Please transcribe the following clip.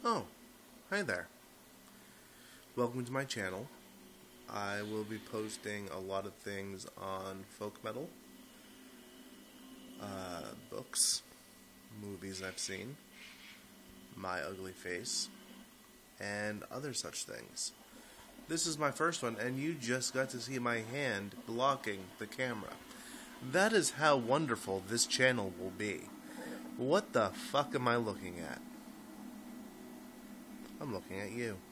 Oh, hi there. Welcome to my channel. I will be posting a lot of things on folk metal, books, movies I've seen, my ugly face, and other such things. This is my first one, and you just got to see my hand blocking the camera. That is how wonderful this channel will be. What the fuck am I looking at? I'm looking at you.